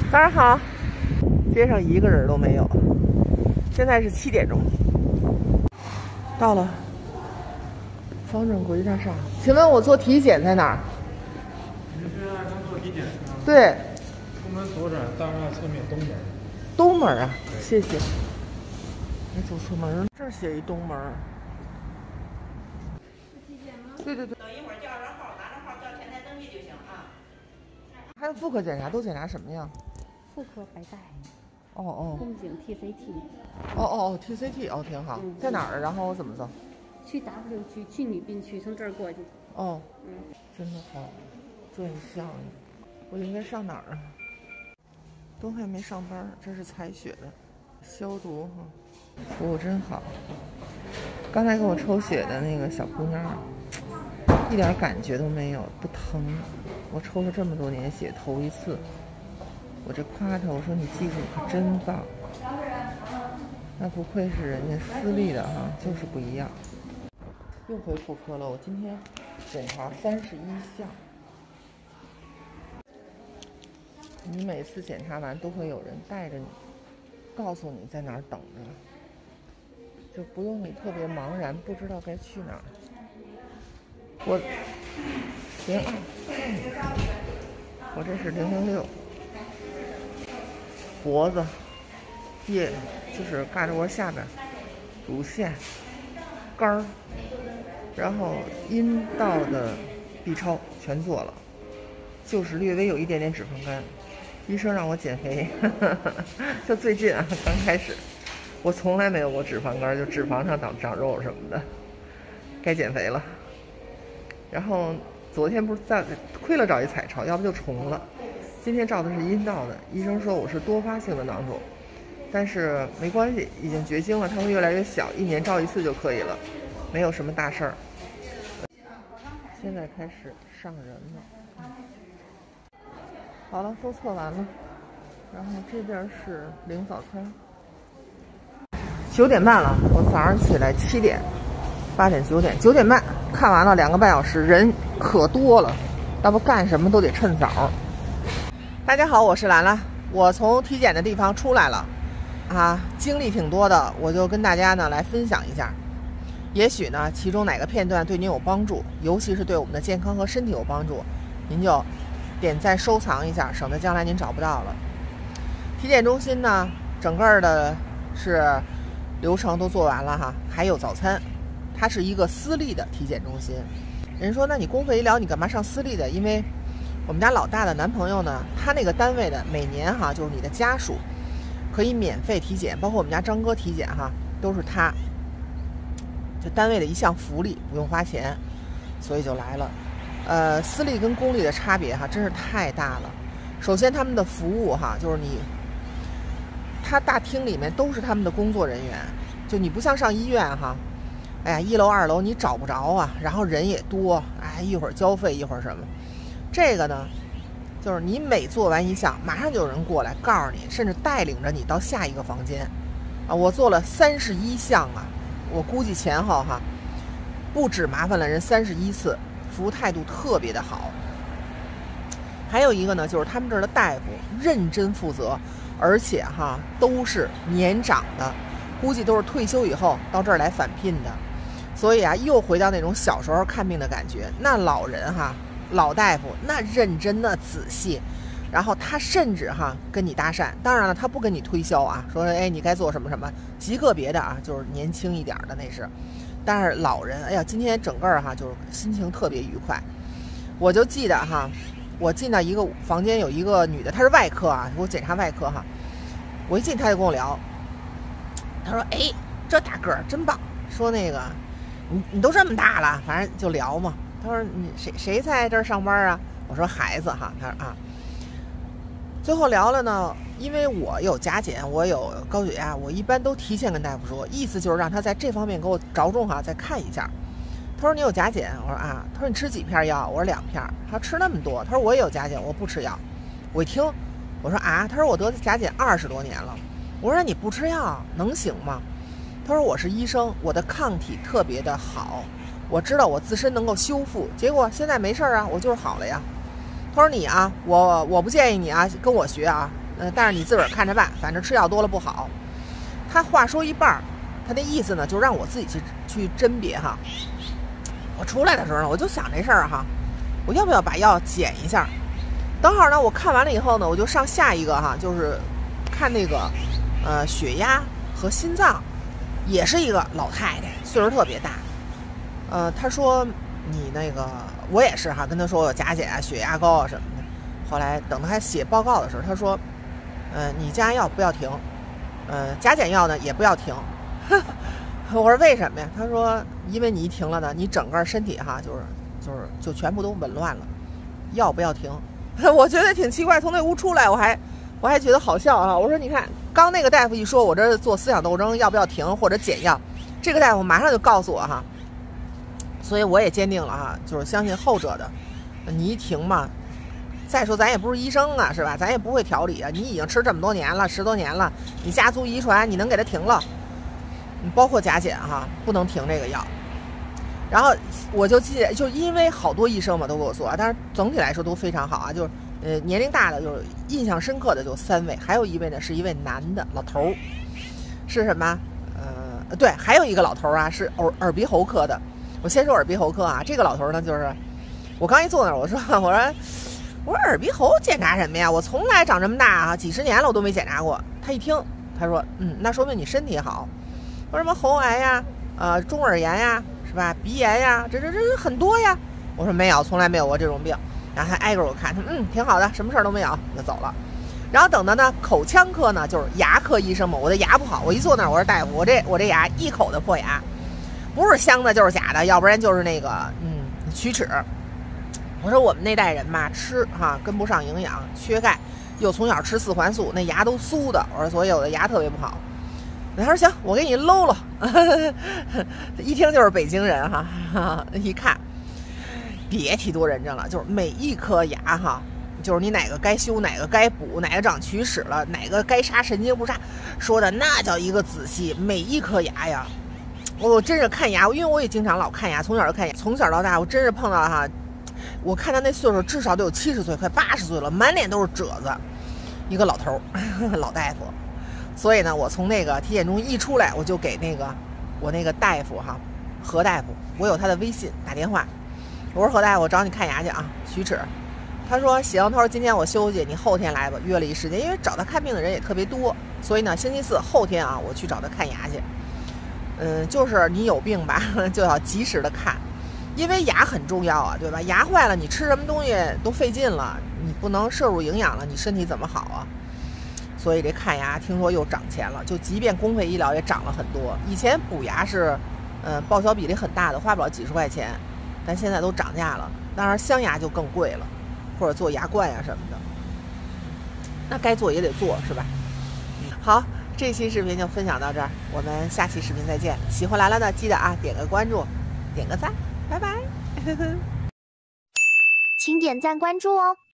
早上好，街上一个人都没有。现在是7点钟，到了方正国际大厦。请问我做体检在哪儿？ 您现在刚做体检是吗？ 对， 出门左转，大厦侧面东门。 东门啊，谢谢。没走错门，这儿写一东门。对对对。 等一会儿叫上号，拿着号叫前台登记就行啊。 还有妇科检查都检查什么呀？ 妇科白带。宫颈 TCT。 TCT 哦，挺好。在哪儿？然后我怎么走？ 去 W 区，去女宾区，从这儿过去。 真的好，专项呀！我应该上哪儿啊？都还没上班，这是采血的，消毒哈，服务真好。刚才给我抽血的那个小姑娘，一点感觉都没有，不疼。我抽了这么多年血，头一次。我这夸她，我说你技术可真棒。那不愧是人家私立的哈，就是不一样。又回妇科了，我今天检查31项。你每次检查完都会有人带着你，告诉你在哪儿等着，就不用你特别茫然，不知道该去哪儿。我02，我这是006，脖子、腋就是胳肢窝下边、乳腺、肝儿，然后阴道的 B 超全做了，就是略微有一点点脂肪肝。医生让我减肥，就最近啊，刚开始，我从来没有过脂肪肝，就脂肪上长肉什么的，该减肥了。然后昨天不是亏了找一彩超，要不就重了。今天照的是阴道的，医生说我是多发性的囊肿，但是没关系，已经绝经了，它会越来越小，1年照1次就可以了，没有什么大事儿。现在开始上人了。好了，都测完了，然后这边是领早餐。9点半了，我早上起来7点、8点、9点、9点半看完了2个半小时，人可多了，要不干什么都得趁早。大家好，我是兰兰，我从体检的地方出来了，经历挺多的，我就跟大家呢来分享一下，也许呢其中哪个片段对您有帮助，尤其是对我们的健康和身体有帮助，您就点赞收藏一下，省得将来您找不到了。体检中心呢，整个的是流程都做完了哈，还有早餐。它是一个私立的体检中心。人说，那你公费医疗你干嘛上私立的？因为我们家老大的男朋友呢，他那个单位的每年哈，就是你的家属可以免费体检，包括我们家张哥体检哈，都是他，就单位的一项福利，不用花钱，所以就来了。私立跟公立的差别哈，真是太大了。首先他们的服务哈，就是他大厅里面都是他们的工作人员，就你不像上医院哈，哎呀，1楼2楼你找不着啊，然后人也多，哎，一会儿交费一会儿什么。这个呢，就是你每做完一项，马上就有人过来告诉你，甚至带领着你到下一个房间啊。我做了31项啊，我估计前后哈，不止麻烦了人31次。服务态度特别的好，还有一个呢，就是他们这儿的大夫认真负责，而且哈都是年长的，估计都是退休以后到这儿来返聘的，所以啊，又回到那种小时候看病的感觉。那老人哈，老大夫那认真的仔细，然后他甚至哈跟你搭讪，当然了，他不跟你推销啊，说哎你该做什么什么，极个别的啊，就是年轻一点的那是。但是老人，哎呀，今天整个哈就是心情特别愉快。我就记得哈，我进到一个房间，有一个女的，她是外科啊，给我检查外科哈。我一进，她就跟我聊，她说：“哎，这大个儿真棒。”说那个，你都这么大了，反正就聊嘛。她说：“你谁在这儿上班啊？”我说：“孩子哈。”她说：“啊。”最后聊了呢，因为我有甲减，我有高血压，我一般都提前跟大夫说，意思就是让他在这方面给我着重哈，再看一下。他说你有甲减，我说啊，他说你吃几片药？我说2片。他说吃那么多？他说我也有甲减，我不吃药。我一听，我说啊，他说我得甲减20多年了。我说你不吃药能行吗？他说我是医生，我的抗体特别的好，我知道我自身能够修复，结果现在没事啊，我就是好了呀。他说你啊，我不建议你啊跟我学啊， 但是你自个儿看着办，反正吃药多了不好。他话说一半，他那意思呢，就让我自己去甄别哈。我出来的时候呢，我就想这事儿哈，我要不要把药减一下？等会儿呢，我看完了以后呢，我就上下一个哈，就是看那个血压和心脏，也是一个老太太，岁数特别大。她说你那个，我也是哈，跟她说我有甲减啊、血压高啊什么的。后来等她还写报告的时候，她说，你降压药不要停，甲减药呢也不要停。我说为什么呀？她说因为你一停了呢，你整个身体哈就全部都紊乱了，药不要停。我觉得挺奇怪，从那屋出来我还觉得好笑啊。我说你看，刚那个大夫一说我这做思想斗争要不要停或者减药，这个大夫马上就告诉我哈。所以我也坚定了哈，就是相信后者的。你一停嘛，再说咱也不是医生啊，是吧？咱也不会调理啊。你已经吃这么多年了，10多年了，你家族遗传，你能给它停了？包括甲减哈，不能停这个药。然后我就记得，就因为好多医生嘛都给我做啊，但是总体来说都非常好啊。就是年龄大的，就是印象深刻的就3位，还有一位呢是一位男的老头儿，是什么？对，还有一个老头儿啊是耳鼻喉科的。我先说耳鼻喉科啊，这个老头呢，就是我刚一坐那儿，我说耳鼻喉检查什么呀？我从来长这么大啊，几十年了我都没检查过。他一听，他说，那说明你身体好。我说什么喉癌呀，中耳炎呀，是吧？鼻炎呀，这很多呀。我说没有，从来没有过这种病。然后他挨个我看，他挺好的，什么事儿都没有，就走了。然后等到呢口腔科呢，就是牙科医生嘛，我的牙不好，我一坐那儿，我说大夫，我这牙一口的破牙。不是镶的，就是假的，要不然就是那个龋齿。我说我们那代人嘛，吃哈跟不上营养，缺钙，又从小吃4环素，那牙都酥的。我说所以我的牙特别不好。他说行，我给你搂了。一听就是北京人哈，一看别提多认真了，就是每一颗牙哈，就是你哪个该修，哪个该补，哪个长龋齿了，哪个该杀神经不杀，说的那叫一个仔细，每一颗牙呀。我真是看牙，因为我也经常老看牙，从小就看牙，从小到大我真是碰到哈，我看他那岁数至少都有70岁，快80岁了，满脸都是褶子，一个老头老大夫。所以呢，我从那个体检中一出来，我就给我那个大夫哈，何大夫，我有他的微信，打电话，我说何大夫，我找你看牙去啊，龋齿。他说行，他说今天我休息，你后天来吧，约了一时间，因为找他看病的人也特别多，所以呢，星期4后天啊，我去找他看牙去。就是你有病吧，就要及时的看，因为牙很重要啊，对吧？牙坏了，你吃什么东西都费劲了，你不能摄入营养了，你身体怎么好啊？所以这看牙听说又涨钱了，就即便公费医疗也涨了很多。以前补牙是，报销比例很大的，花不了几十块钱，但现在都涨价了。当然镶牙就更贵了，或者做牙冠呀什么的，那该做也得做，是吧？好。这期视频就分享到这儿，我们下期视频再见。喜欢兰兰的记得啊，点个关注，点个赞，拜拜。 请点赞关注哦。